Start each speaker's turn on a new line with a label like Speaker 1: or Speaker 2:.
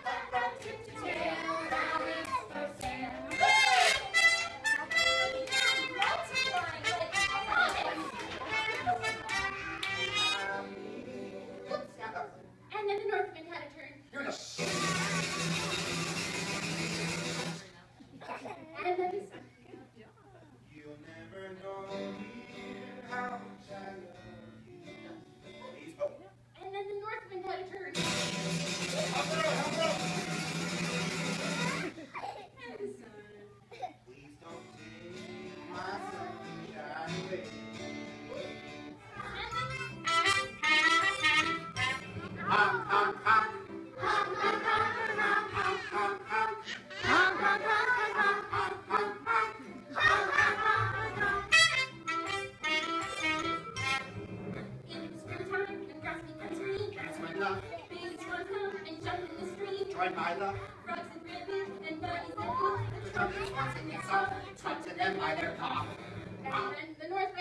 Speaker 1: And then the Northwind had a turn. And then the sun.
Speaker 2: You'll never know how much I love you.
Speaker 1: And then the Northwind had a turn. And the sun.
Speaker 2: Please don't take my sunshine away. Hum, hum, hum.
Speaker 1: Hum, hum, hum, hum, hum, hum, hum.
Speaker 2: Hum, hum, hum, hum, hum, hum.
Speaker 1: Hum, hum, hum, hum. In the springtime, the grass becomes green.
Speaker 2: That's my love.
Speaker 1: Babies run home and jump in the stream.
Speaker 2: Join my love.
Speaker 1: Frogs and rabbits and bunnies that walk. The trumpets once in the song, tucked to them by their paw. And then the North